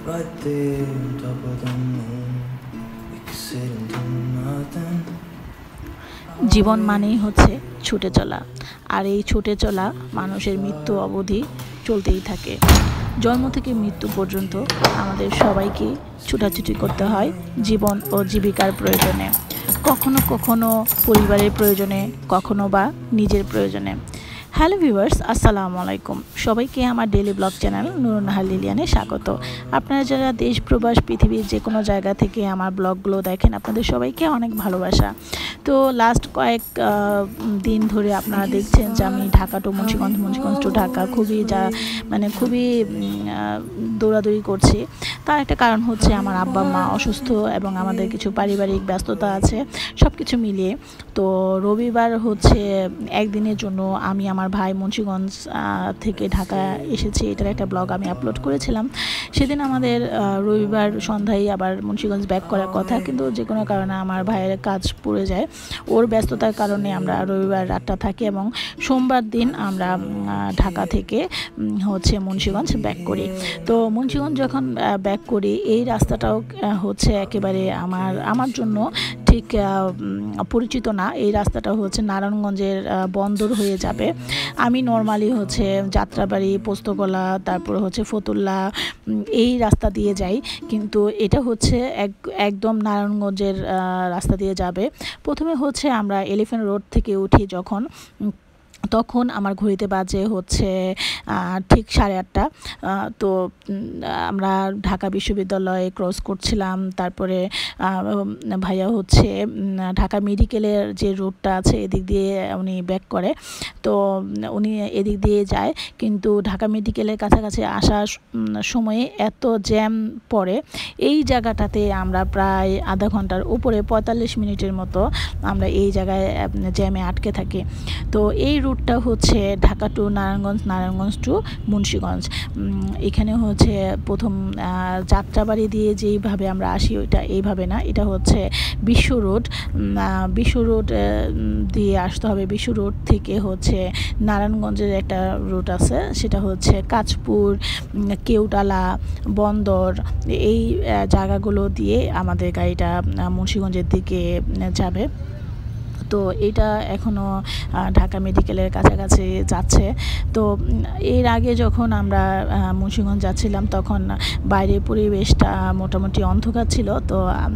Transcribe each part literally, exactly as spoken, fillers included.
right there on top of the moon. We could sit and do nothing. জীবন মানেই হচ্ছে ছুটে চলা, আর এই ছুটে চলা মানুষের মৃত্যু অবধি চলতেই থাকে। জন্ম থেকে মৃত্যু পর্যন্ত আমাদের সবাইকে ছুটাছুটি করতে হয় জীবন ও জীবিকার প্রয়োজনে, কখনো কখনো পরিবারের প্রয়োজনে, কখনো বা নিজের প্রয়োজনে। হ্যালো ভিউয়ার্স, আসসালামু আলাইকুম। সবাইকে আমার daily blog channel Nurun Nahar লিলিয়ানে স্বাগত। আপনারা যারা দেশ প্রবাস পৃথিবীর যে কোনো জায়গা থেকে আমার ব্লগগুলো দেখেন, আপনাদের সবাইকে অনেক ভালোবাসা। তো লাস্ট কয়েক দিন ধরে আপনারা দেখছেন যে আমি ঢাকা টু মুন্সিগঞ্জ, মুন্সিগঞ্জ টু ঢাকা খুবই যা মানে খুবই দৌড়াদৌড়ি করছি। তার একটা কারণ হচ্ছে আমার আব্বা মা অসুস্থ এবং আমাদের কিছু পারিবারিক ব্যস্ততা আছে, সব কিছু মিলিয়ে। তো রবিবার হচ্ছে একদিনের জন্য আমি আমার ভাই মুন্সিগঞ্জ থেকে ঢাকা এসেছি, এটার একটা ব্লগ আমি আপলোড করেছিলাম। সেদিন আমাদের রবিবার সন্ধ্যায় আবার মুন্সিগঞ্জ ব্যাক করার কথা, কিন্তু যে কোনো কারণে আমার ভাইয়ের কাজ পড়ে যায়। ওর ব্যস্ততার কারণে আমরা রবিবার রাতটা থাকি এবং সোমবার দিন আমরা ঢাকা থেকে হচ্ছে মুন্সিগঞ্জ ব্যাক করি। তো মুন্সিগঞ্জ যখন ব্যাক করি, এই রাস্তাটাও হচ্ছে একেবারে আমার আমার জন্য ঠিক পরিচিত না। এই রাস্তাটা হচ্ছে নারায়ণগঞ্জের বন্দর হয়ে যাবে। আমি নর্মালি হচ্ছে যাত্রাবাড়ি, পোস্তগোলা, তারপর হচ্ছে ফতুল্লা এই রাস্তা দিয়ে যাই, কিন্তু এটা হচ্ছে এক একদম নারায়ণগঞ্জের রাস্তা দিয়ে যাবে। প্রথমে হচ্ছে আমরা এলিফ্যান্ট রোড থেকে উঠি যখন, তখন আমার ঘড়িতে বাজে হচ্ছে ঠিক সাড়ে আটটা। তো আমরা ঢাকা বিশ্ববিদ্যালয়ে ক্রস করছিলাম, তারপরে ভাইয়া হচ্ছে ঢাকা মেডিকেলের যে রোডটা আছে এদিক দিয়ে উনি ব্যাক করে, তো উনি এদিক দিয়ে যায়। কিন্তু ঢাকা মেডিকেলের কাছাকাছি আসার সময়ে এত জ্যাম পড়ে, এই জায়গাটাতে আমরা প্রায় আধা ঘন্টার উপরে পঁয়তাল্লিশ মিনিটের মতো আমরা এই জায়গায় জ্যামে আটকে থাকি। তো এই রুটটা হচ্ছে ঢাকা টু নারায়ণগঞ্জ, নারায়ণগঞ্জ টু মুন্সিগঞ্জ। এখানে হচ্ছে প্রথম যাত্রাবাড়ি দিয়ে যেইভাবে আমরা আসি ওইটা এইভাবে না, এটা হচ্ছে বিশ্ব রোড। বিশ্ব রোড দিয়ে আসতে হবে। বিশ্ব রোড থেকে হচ্ছে নারায়ণগঞ্জের একটা রুট আছে, সেটা হচ্ছে কাঁচপুর, কেউটালা, বন্দর, এই জায়গাগুলো দিয়ে আমাদের গাড়িটা মুন্সিগঞ্জের দিকে যাবে। তো এটা এখনও ঢাকা মেডিকেলের কাছাকাছি যাচ্ছে। তো এর আগে যখন আমরা মুন্সিগঞ্জ যাচ্ছিলাম তখন বাইরের পরিবেশটা মোটামুটি অন্ধকার ছিল। তো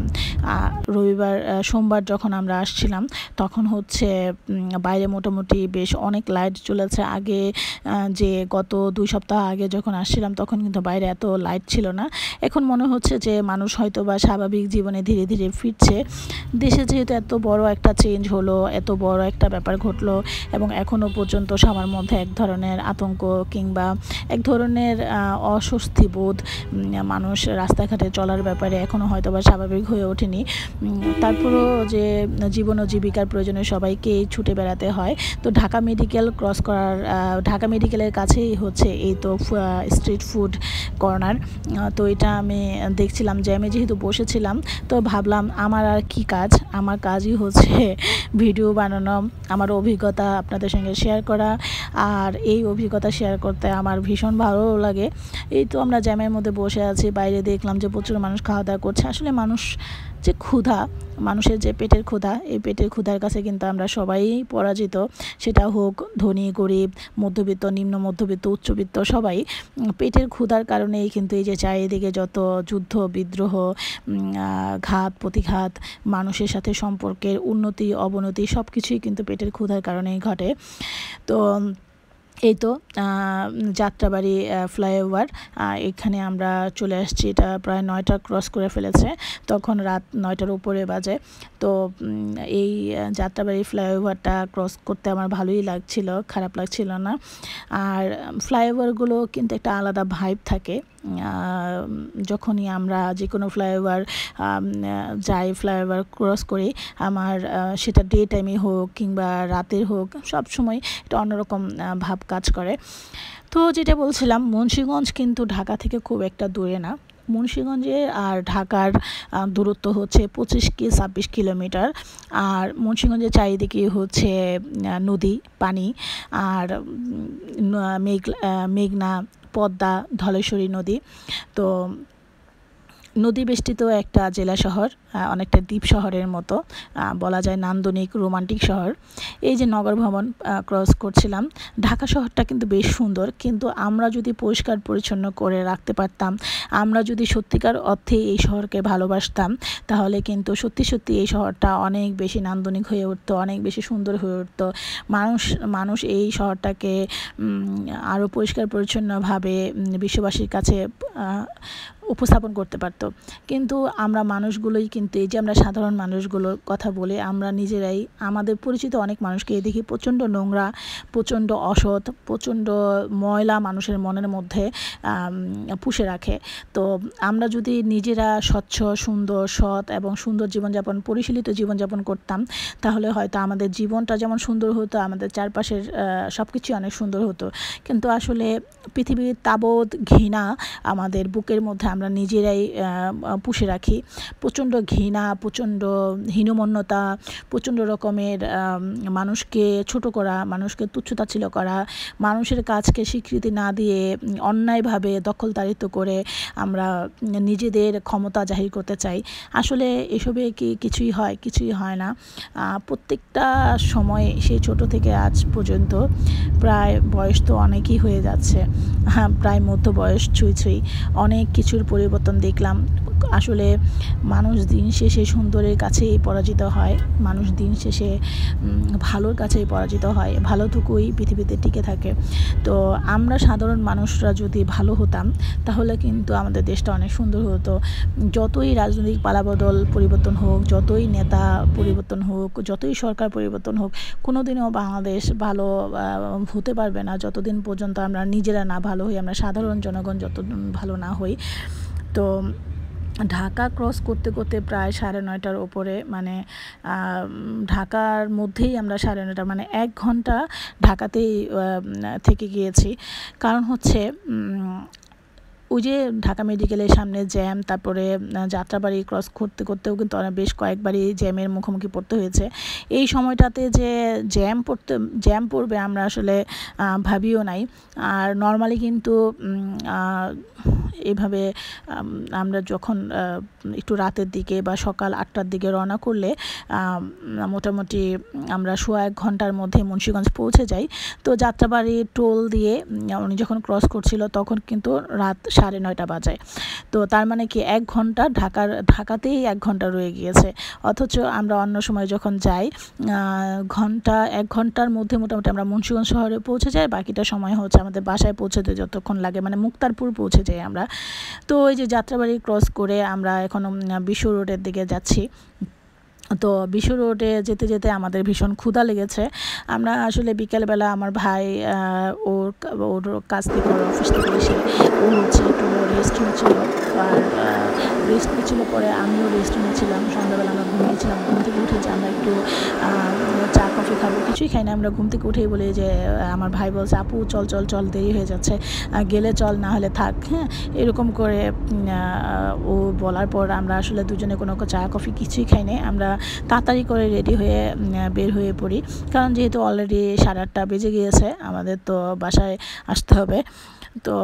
রবিবার সোমবার যখন আমরা আসছিলাম তখন হচ্ছে বাইরে মোটামুটি বেশ অনেক লাইট চলেছে। আগে যে গত দুই সপ্তাহ আগে যখন আসছিলাম তখন কিন্তু বাইরে এত লাইট ছিল না। এখন মনে হচ্ছে যে মানুষ হয়তো বা স্বাভাবিক জীবনে ধীরে ধীরে ফিরছে। দেশে যেহেতু এত বড় একটা চেঞ্জ হলো, এত বড় একটা ব্যাপার ঘটলো এবং এখনও পর্যন্ত সবার মধ্যে এক ধরনের আতঙ্ক কিংবা এক ধরনের অস্বস্তি বোধ, মানুষ রাস্তাঘাটে চলার ব্যাপারে এখনও হয়তো বা স্বাভাবিক হয়ে ওঠেনি। তারপরও যে জীবন ও জীবিকার প্রয়োজনে সবাইকেই ছুটে বেড়াতে হয়। তো ঢাকা মেডিকেল ক্রস করার ঢাকা মেডিকেলের কাছেই হচ্ছে এই তো স্ট্রিট ফুড কর্নার। তো এটা আমি দেখছিলাম, জ্যামে যেহেতু বসেছিলাম তো ভাবলাম আমার আর কি কাজ, আমার কাজই হচ্ছে ভিডিও বানানো, আমার অভিজ্ঞতা আপনাদের সঙ্গে শেয়ার করা। আর এই অভিজ্ঞতা শেয়ার করতে আমার ভীষণ ভালো লাগে। এই তো আমরা জ্যামের মধ্যে বসে আছি, বাইরে দেখলাম যে প্রচুর মানুষ খাওয়া দাওয়া করছে। আসলে মানুষ যে ক্ষুধা, মানুষের যে পেটের ক্ষুধা, এই পেটের ক্ষুধার কাছে কিন্তু আমরা সবাই পরাজিত। সেটা হোক ধনী, গরিব, মধ্যবিত্ত, নিম্ন মধ্যবিত্ত, উচ্চবিত্ত, সবাই পেটের ক্ষুধার কারণেই কিন্তু এই যে চারিদিকে যত যুদ্ধ, বিদ্রোহ, ঘাত প্রতিঘাত, মানুষের সাথে সম্পর্কের উন্নতি অবনতি সব কিছুই কিন্তু পেটের ক্ষুধার কারণেই ঘটে। তো এই তো যাত্রাবাড়ি ফ্লাইওভার, এখানে আমরা চলে আসছি। এটা প্রায় নয়টা ক্রস করে ফেলেছে, তখন রাত নয়টার উপরে বাজে। তো এই যাত্রাবাড়ি ফ্লাইওভারটা ক্রস করতে আমার ভালোই লাগছিল, খারাপ লাগছিল না। আর ফ্লাইওভারগুলো কিন্তু একটা আলাদা ভাইব থাকে। যখনই আমরা যে কোনো ফ্লাইওভার যাই, ফ্লাইওভার ক্রস করি, আমার সেটা ডে টাইমে হোক কিংবা রাতের হোক, সব সময় এটা অন্যরকম ভাব কাজ করে। তো যেটা বলছিলাম, মুন্সিগঞ্জ কিন্তু ঢাকা থেকে খুব একটা দূরে না। মুন্সিগঞ্জে আর ঢাকার দূরত্ব হচ্ছে পঁচিশ কি ছাব্বিশ কিলোমিটার। আর মুন্সিগঞ্জের চারিদিকে হচ্ছে নদী, পানি, আর মেঘ মেঘনা, পদ্মা, ধলেশ্বরী নদী। তো নদী বেষ্টিত একটা জেলা শহর, অনেকটা দ্বীপ শহরের মতো বলা যায়, নান্দনিক রোমান্টিক শহর। এই যে নগর ভবন ক্রস করছিলাম, ঢাকা শহরটা কিন্তু বেশ সুন্দর, কিন্তু আমরা যদি পরিষ্কার পরিচ্ছন্ন করে রাখতে পারতাম, আমরা যদি সত্যিকার অর্থে এই শহরকে ভালোবাসতাম, তাহলে কিন্তু সত্যি সত্যি এই শহরটা অনেক বেশি নান্দনিক হয়ে উঠতো, অনেক বেশি সুন্দর হয়ে উঠতো। মানুষ মানুষ এই শহরটাকে আরও পরিষ্কার পরিচ্ছন্নভাবে বিশ্ববাসীর কাছে উপস্থাপন করতে পারতো। কিন্তু আমরা মানুষগুলোই কিন্তু এই যে আমরা সাধারণ মানুষগুলোর কথা বলে আমরা নিজেরাই আমাদের পরিচিত অনেক মানুষকে দেখি প্রচণ্ড নোংরা, প্রচণ্ড অসৎ, প্রচণ্ড ময়লা মানুষের মনের মধ্যে পুষে রাখে। তো আমরা যদি নিজেরা স্বচ্ছ, সুন্দর, সৎ এবং সুন্দর জীবনযাপন, পরিশীলিত জীবনযাপন করতাম, তাহলে হয়তো আমাদের জীবনটা যেমন সুন্দর হতো, আমাদের চারপাশের সব কিছুই অনেক সুন্দর হতো। কিন্তু আসলে পৃথিবীর তাবৎ ঘৃণা আমাদের বুকের মধ্যে আমরা নিজেরাই পুষে রাখি। প্রচণ্ড ঘৃণা, প্রচণ্ড হীনমন্যতা, প্রচণ্ড রকমের মানুষকে ছোট করা, মানুষকে তুচ্ছতাচ্ছিল্য করা, মানুষের কাজকে স্বীকৃতি না দিয়ে অন্যায়ভাবে দখলদারিত্ব করে আমরা নিজেদের ক্ষমতা জাহির করতে চাই। আসলে এসবে কি কিছুই হয়? কিছুই হয় না। প্রত্যেকটা সময়ে সেই ছোট থেকে আজ পর্যন্ত প্রায় বয়স তো অনেকই হয়ে যাচ্ছে, হ্যাঁ প্রায় মধ্য বয়স ছুঁই ছুঁই, অনেক কিছুর পরিবর্তন দেখলাম। আসলে মানুষ দিন শেষে সুন্দরের কাছেই পরাজিত হয়, মানুষ দিন শেষে ভালোর কাছেই পরাজিত হয়, ভালোটুকুই পৃথিবীতে টিকে থাকে। তো আমরা সাধারণ মানুষরা যদি ভালো হতাম, তাহলে কিন্তু আমাদের দেশটা অনেক সুন্দর হতো। যতই রাজনৈতিক পালাবদল পরিবর্তন হোক, যতই নেতা পরিবর্তন হোক, যতই সরকার পরিবর্তন হোক, কোনো দিনও বাংলাদেশ ভালো হতে পারবে না যতদিন পর্যন্ত আমরা নিজেরা না ভালো হই, আমরা সাধারণ জনগণ যত ভালো না হই। তো ঢাকা ক্রস করতে করতে প্রায় সাড়ে নয়টার ওপরে, মানে ঢাকার মধ্যেই আমরা সাড়ে নয়টা মানে এক ঘন্টা ঢাকাতেই থেকে গিয়েছি। কারণ হচ্ছে ওই যে ঢাকা মেডিকেলের সামনে জ্যাম, তারপরে যাত্রাবাড়ি ক্রস করতে করতেও কিন্তু বেশ কয়েকবারই জ্যামের মুখোমুখি পড়তে হয়েছে। এই সময়টাতে যে জ্যাম পড়তে জ্যাম পড়বে আমরা আসলে ভাবিও নাই। আর নর্মালি কিন্তু এভাবে আমরা যখন একটু রাতের দিকে বা সকাল আটটার দিকে রওনা করলে মোটামুটি আমরা সোয়া এক ঘন্টার মধ্যে মুন্সিগঞ্জ পৌঁছে যাই। তো যাত্রাবাড়ি টোল দিয়ে উনি যখন ক্রস করছিল তখন কিন্তু রাত সাড়ে নয়টা বাজায়। তো তার মানে কি এক ঘন্টা ঢাকার ঢাকাতেই এক ঘন্টা রয়ে গিয়েছে। অথচ আমরা অন্য সময় যখন যাই ঘন্টা এক ঘন্টার মধ্যে মোটামুটি আমরা মুন্সিগঞ্জ শহরে পৌঁছে যাই, বাকিটা সময় হচ্ছে আমাদের বাসায় পৌঁছতে যতক্ষণ লাগে, মানে মুক্তারপুর পৌঁছে যাই আমরা। তো ওই যে যাত্রাবাড়ি ক্রস করে আমরা এখন বিশ্ব রোডের দিকে যাচ্ছি। তো বিশ্ব রোডে যেতে যেতে আমাদের ভীষণ ক্ষুধা লেগেছে। আমরা আসলে বিকেলবেলা আমার ভাই ওর ওর কাছ থেকে ওর অফিস থেকে এসে ও হচ্ছে একটু রেস্ট নিচ্ছিল, আর রেস্ট নিচ্ছিল পরে আমিও রেস্ট নিয়েছিলাম। সন্ধ্যাবেলা আমরা ঘুমিয়েছিলাম, ঘুম থেকে উঠে যে আমরা একটু চা কফি খাবো, কিছুই খাই না। আমরা ঘুম থেকে উঠেই বলি যে আমার ভাই বলছে আপু চল চল চল দেরি হয়ে যাচ্ছে, গেলে চল না হলে থাক, হ্যাঁ এরকম করে ও বলার পর আমরা আসলে দুজনে কোনো চা কফি কিছুই খাই নাই। আমরা তাড়াতাড়ি করে রেডি হয়ে বের হয়ে পড়ি, কারণ যেহেতু অলরেডি সাড়ে আটটা বেজে গিয়েছে, আমাদের তো বাসায় আসতে হবে। তো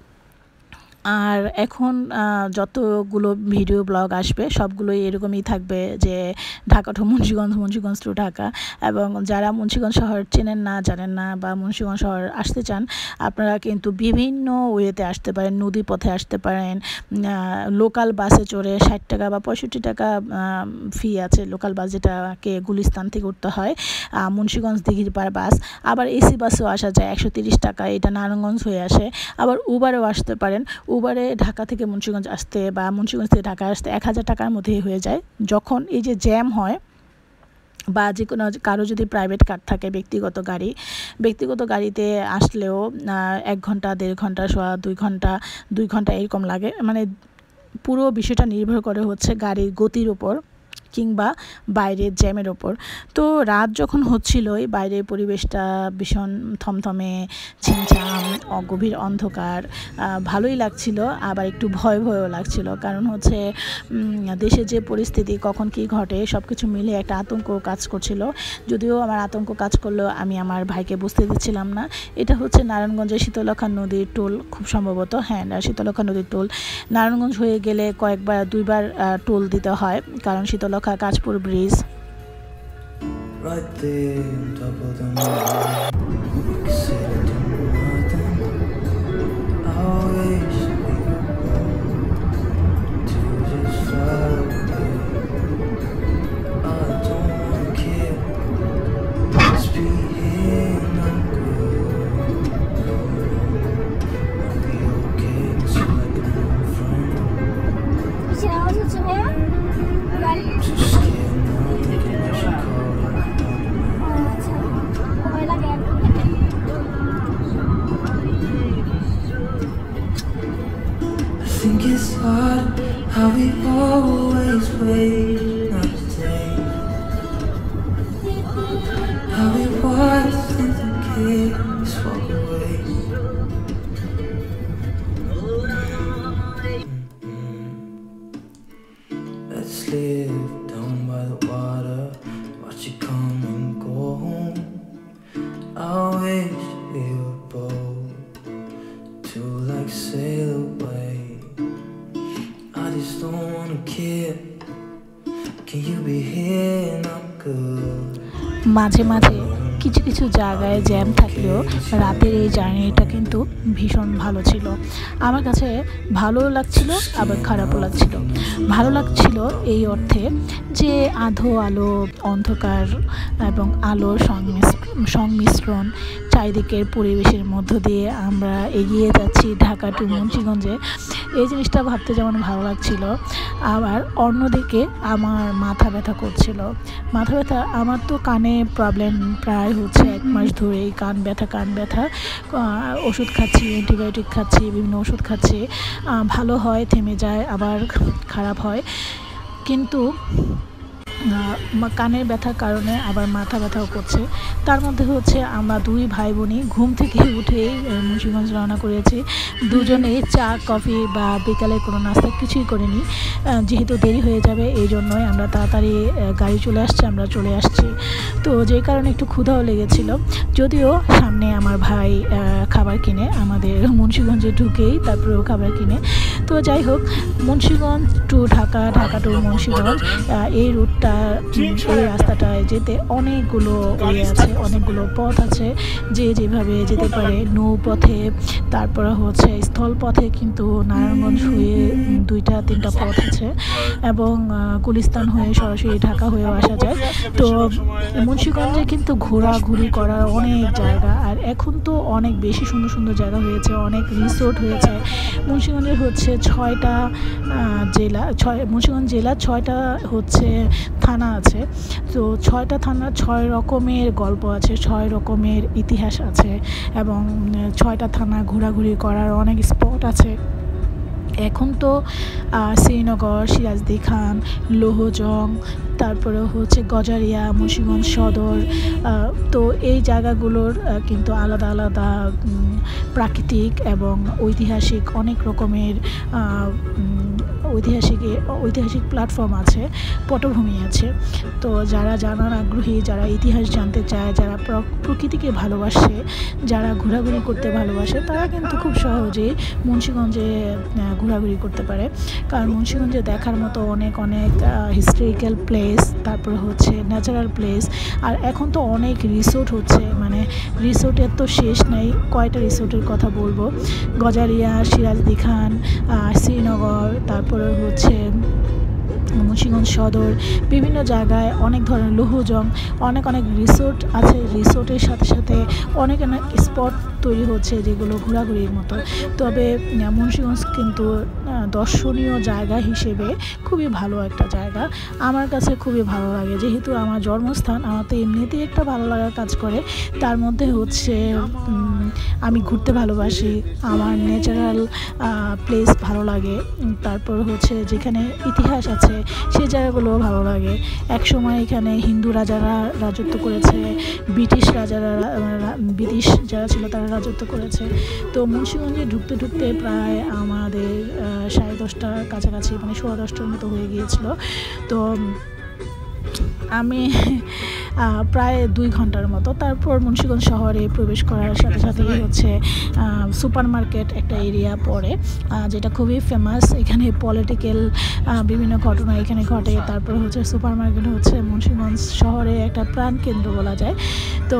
আর এখন যতগুলো ভিডিও ব্লগ আসবে সবগুলোই এরকমই থাকবে যে ঢাকা টু মুন্সিগঞ্জ, মুন্সিগঞ্জ টু ঢাকা। এবং যারা মুন্সিগঞ্জ শহর চেনেন না, জানেন না বা মুন্সিগঞ্জ শহর আসতে চান, আপনারা কিন্তু বিভিন্ন ওয়েতে আসতে পারেন। নদী পথে আসতে পারেন, লোকাল বাসে চড়ে ষাট টাকা বা পঁয়ষট্টি টাকা ফি আছে লোকাল বাস, যেটাকে গুলিস্তান থেকে উঠতে হয়, মুন্সিগঞ্জ দিঘির পাড় বাস। আবার এসি বাসেও আসা যায় একশো তিরিশ টাকা, এটা নারায়ণগঞ্জ হয়ে আসে। আবার উবারেও আসতে পারেন। উবারে ঢাকা থেকে মুন্সিগঞ্জ আসতে বা মুন্সিগঞ্জ থেকে ঢাকা আসতে এক হাজার টাকার মধ্যেই হয়ে যায়। যখন এই যে জ্যাম হয় বা যে কোনো কারো যদি প্রাইভেট কার থাকে, ব্যক্তিগত গাড়ি, ব্যক্তিগত গাড়িতে আসলেও এক ঘন্টা দেড় ঘন্টা সোয়া দুই ঘন্টা দুই ঘন্টা এরকম লাগে। মানে পুরো বিষয়টা নির্ভর করে হচ্ছে গাড়ির গতির উপর। কিংবা বাইরের জ্যামের ওপর। তো রাত যখন হচ্ছিলোই বাইরের পরিবেশটা ভীষণ থমথমে, ছিমছাম, গভীর অন্ধকার, ভালোই লাগছিল, আবার একটু ভয় ভয়ও লাগছিল। কারণ হচ্ছে দেশের যে পরিস্থিতি, কখন কি ঘটে সব কিছু মিলে একটা আতঙ্ক কাজ করছিল। যদিও আমার আতঙ্ক কাজ করলেও আমি আমার ভাইকে বুঝতে দিচ্ছিলাম না। এটা হচ্ছে নারায়ণগঞ্জের শীতলক্ষা নদীর টোল, খুব সম্ভবত, হ্যাঁ শীতলক্ষা নদীর টোল। নারায়ণগঞ্জ হয়ে গেলে কয়েকবার দুইবার টোল দিতে হয়, কারণ Shitalakshya Kanchpur bridge. Right there on top of the mountain, we could sit and do nothing. I wish we were born to just fly away. I don't wanna care, just be here and I'm good. I'll be okay, miss you like an old friend. Too scared now, thinking I should call her. I think it's hard how we always wait another day, how we watch things and kids walk away. Let's live down by the water, watch it come and go home. I wish we were bold to like sail away. I just don't wanna care. Can you be here and I'm good? মাঝে মাঝে কিছু কিছু জায়গায় jam থাকলেও রাতের এই জার্নিটা কিন্তু ভীষণ ভালো ছিল। আমার কাছে ভালোও লাগছিল, আবার খারাপও লাগছিল। ভালো লাগছিল এই অর্থে যে আধো আলো, অন্ধকার এবং আলোর সংমিশ্রণ, চারিদিকের পরিবেশের মধ্য দিয়ে আমরা এগিয়ে যাচ্ছি ঢাকা টু মুন্সিগঞ্জে। এই জিনিসটা ভাবতে যেমন ভালো লাগছিল, আবার অন্যদিকে আমার মাথা ব্যথা করছিল। মাথা ব্যথা, আমার তো কানে প্রবলেম প্রায় হচ্ছে এক মাস ধরেই, কান ব্যথা কান ব্যথা ওষুধ খাচ্ছি, অ্যান্টিবায়োটিক খাচ্ছি, বিভিন্ন ওষুধ খাচ্ছি, ভালো হয়, থেমে যায়, আবার খারাপ হয়। কিন্তু কানের ব্যথার কারণে আবার মাথা ব্যথাও করছে। তার মধ্যে হচ্ছে আমরা দুই ভাই বোনই ঘুম থেকে উঠেই মুন্সিগঞ্জ রওনা করেছি। দুজনেই চা কফি বা বিকালে কোনো নাস্তা কিছুই করিনি, যেহেতু দেরি হয়ে যাবে এই জন্যই আমরা তাড়াতাড়ি গাড়ি চলে আসছে, আমরা চলে আসছি। তো যেই কারণে একটু ক্ষুধাও লেগেছিল, যদিও সামনে আমার ভাই খাবার কিনে আমাদের মুন্সিগঞ্জে ঢুকেই তারপরেও খাবার কিনে। তো যাই হোক, মুন্সিগঞ্জ টু ঢাকা, ঢাকা টু মুন্সিগঞ্জ, এই রুটটা, এই রাস্তাটায় যেতে অনেকগুলো ইয়ে আছে, অনেকগুলো পথ আছে, যে যেভাবে যেতে পারে। নৌপথে, তারপরে হচ্ছে স্থল পথে, কিন্তু নারায়ণগঞ্জ হয়ে দুইটা তিনটা পথ আছে, এবং গুলিস্তান হয়ে সরাসরি ঢাকা হয়েও আসা যায়। তো মুন্সিগঞ্জে কিন্তু ঘোরাঘুরি করার অনেক জায়গা, আর এখন তো অনেক বেশি সুন্দর সুন্দর জায়গা হয়েছে, অনেক রিসোর্ট হয়েছে। মুন্সিগঞ্জের হচ্ছে ছয়টা জেলা, ছয় মুন্সিগঞ্জ জেলা ছয়টা হচ্ছে থানা আছে। তো ছয়টা থানার ছয় রকমের গল্প আছে, ছয় রকমের ইতিহাস আছে, এবং ছয়টা থানা ঘোরাঘুরি করার অনেক স্পট আছে। এখন তো শ্রীনগর, সিরাজদি খান, লৌহজং, তারপরে হচ্ছে গজারিয়া, মুন্সিগঞ্জ সদর, তো এই জায়গাগুলোর কিন্তু আলাদা আলাদা প্রাকৃতিক এবং ঐতিহাসিক অনেক রকমের ঐতিহাসিক ঐতিহাসিক প্ল্যাটফর্ম আছে, পটভূমি আছে। তো যারা জানার আগ্রহী, যারা ইতিহাস জানতে চায়, যারা প্রকৃতিকে ভালোবাসে, যারা ঘোরাঘুরি করতে ভালোবাসে, তারা কিন্তু খুব সহজেই মুন্সিগঞ্জে ঘোরাঘুরি করতে পারে। কারণ মুন্সিগঞ্জে দেখার মতো অনেক অনেক হিস্টোরিক্যাল প্লেস, তারপর হচ্ছে ন্যাচারাল প্লেস, আর এখন তো অনেক রিসোর্ট হচ্ছে, মানে রিসোর্টের তো শেষ নেই। কয়টা রিসোর্টের কথা বলবো, গজারিয়া, সিরাজদি খান, শ্রীনগর, তারপরে হচ্ছে মুন্সিগঞ্জ সদর, বিভিন্ন জায়গায় অনেক ধরনের, লৌহজং, অনেক অনেক রিসোর্ট আছে। রিসোর্টের সাথে সাথে অনেক অনেক স্পট তৈরি হচ্ছে যেগুলো ঘোরাঘুরির মতো। তবে মুন্সিগঞ্জ কিন্তু দর্শনীয় জায়গা হিসেবে খুবই ভালো একটা জায়গা, আমার কাছে খুবই ভালো লাগে। যেহেতু আমার জন্মস্থান, আমার তো এমনিতেই একটা ভালো লাগার কাজ করে, তার মধ্যে হচ্ছে আমি ঘুরতে ভালোবাসি, আমার ন্যাচারাল প্লেস ভালো লাগে, তারপর হচ্ছে যেখানে ইতিহাস আছে, সেই জায়গাগুলো ভালো লাগে। এক সময় এখানে হিন্দু রাজারা রাজত্ব করেছে, ব্রিটিশ রাজারা ব্রিটিশ যারা ছিল তারা রাজত্ব করেছে। তো মুন্সিগঞ্জে ঢুকতে ঢুকতে প্রায় আমাদের সাড়ে দশটার কাছাকাছি মানে সোয়া দশটার মতো হয়ে গিয়েছিল। তো আমি প্রায় দুই ঘন্টার মতো, তারপর মুন্সিগঞ্জ শহরে প্রবেশ করার সাথে সাথেই হচ্ছে সুপার মার্কেট একটা এরিয়া পড়ে, যেটা খুবই ফেমাস। এখানে পলিটিক্যাল বিভিন্ন ঘটনা এখানে ঘটে। তারপর হচ্ছে সুপার মার্কেট হচ্ছে মুন্সিগঞ্জ শহরে একটা প্রাণকেন্দ্র বলা যায়। তো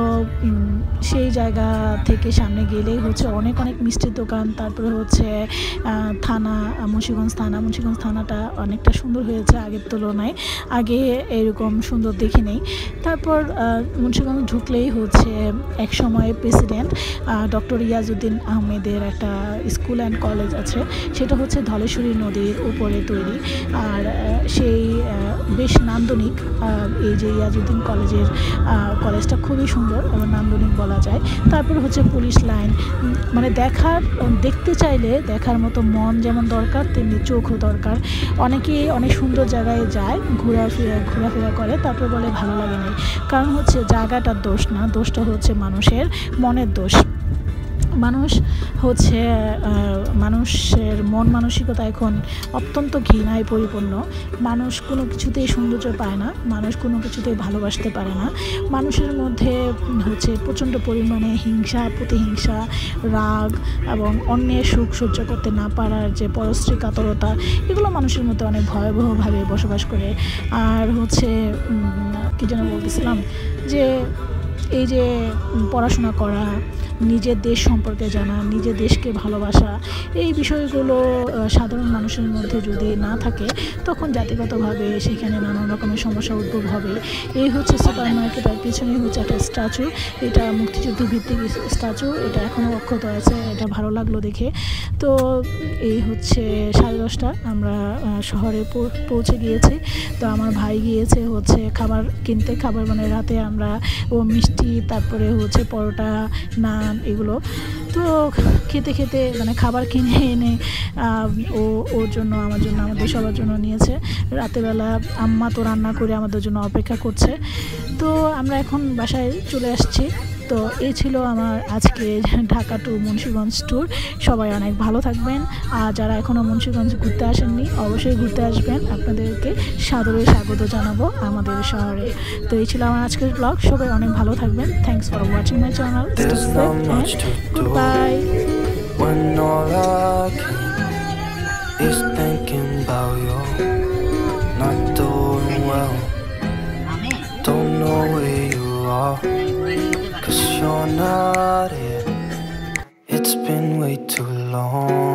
সেই জায়গা থেকে সামনে গেলেই হচ্ছে অনেক অনেক মিষ্টির দোকান। তারপরে হচ্ছে থানা, মুন্সিগঞ্জ থানা মুন্সিগঞ্জ থানাটা অনেকটা সুন্দর হয়েছে আগের তুলনায়, আগে এরকম সুন্দর দেখি নেই। তারপর মুন্সিগঞ্জ ঢুকলেই হচ্ছে এক সময় প্রেসিডেন্ট ডক্টর ইয়াজউদ্দিন আহমেদের একটা স্কুল অ্যান্ড কলেজ আছে, সেটা হচ্ছে ধলেশ্বরী নদীর উপরে তৈরি। আর সেই বেশ নান্দনিক এই যে ইয়াজউদ্দিন কলেজের কলেজটা খুবই সুন্দর এবং নান্দনিক বলা যায়। তারপর হচ্ছে পুলিশ লাইন, মানে দেখার দেখতে চাইলে দেখার মতো মন যেমন দরকার তেমনি চোখও দরকার। অনেকেই অনেক সুন্দর জায়গায় যায়, ঘোরাফেরা ঘোরাফেরা করে, তারপর বলে ভালো লাগে না। কারণ হচ্ছে জায়গাটার দোষ না, দোষটা হচ্ছে মানুষের মনের দোষ। মানুষ হচ্ছে মানুষের মন মানসিকতা এখন অত্যন্ত ঘৃণায় পরিপূর্ণ। মানুষ কোনো কিছুতেই সৌন্দর্য পায় না, মানুষ কোনো কিছুতেই ভালোবাসতে পারে না। মানুষের মধ্যে হচ্ছে প্রচণ্ড পরিমাণে হিংসা, প্রতিহিংসা, রাগ এবং অন্যের সুখ সহ্য করতে না পারার যে পরশ্রী কাতরতা, এগুলো মানুষের মধ্যে অনেক ভয়াবহভাবে বসবাস করে। আর হচ্ছে কী যেন বলতেছিলাম, যে এই যে পড়াশোনা করা, নিজের দেশ সম্পর্কে জানা, নিজের দেশকে ভালোবাসা, এই বিষয়গুলো সাধারণ মানুষের মধ্যে যদি না থাকে তখন জাতিগতভাবে সেখানে নানান রকমের সমস্যা উদ্ভব হবে। এই হচ্ছে সুপার মার্কেট, আর পিছনেই হচ্ছে একটা স্ট্যাচু, এটা মুক্তিযুদ্ধ ভিত্তিক স্ট্যাচু, এটা এখনও অক্ষত আছে, এটা ভালো লাগলো দেখে। তো এই হচ্ছে সাড়ে দশটা, আমরা শহরে পৌঁছে গিয়েছি। তো আমার ভাই গিয়েছে হচ্ছে খাবার কিনতে, খাবার মানে রাতে আমরা ও মিষ্টি, তারপরে হচ্ছে পরোটা, নান, এগুলো তো খেতে খেতে মানে খাবার কিনে এনে ও ওর জন্য, আমার জন্য, আমাদের সবার জন্য নিয়েছে। রাতেবেলা আম্মা তো রান্না করে আমাদের জন্য অপেক্ষা করছে। তো আমরা এখন বাসায় চলে আসছি। তো এই ছিল আমার আজকে ঢাকা টু মুন্সিগঞ্জ ট্যুর। সবাই অনেক ভালো থাকবেন, আর যারা এখনও মুন্সিগঞ্জ ঘুরতে আসেননি অবশ্যই ঘুরতে আসবেন। আপনাদেরকে সাদরে স্বাগত জানাবো আমাদের শহরে। তো এই ছিল আমার আজকের ব্লগ। সবাই অনেক ভালো থাকবেন। Thanks for watching my channel. Bye. When all I can is thinking about you not doing well, don't know where you are, 'cause you're not here. It's been way too long.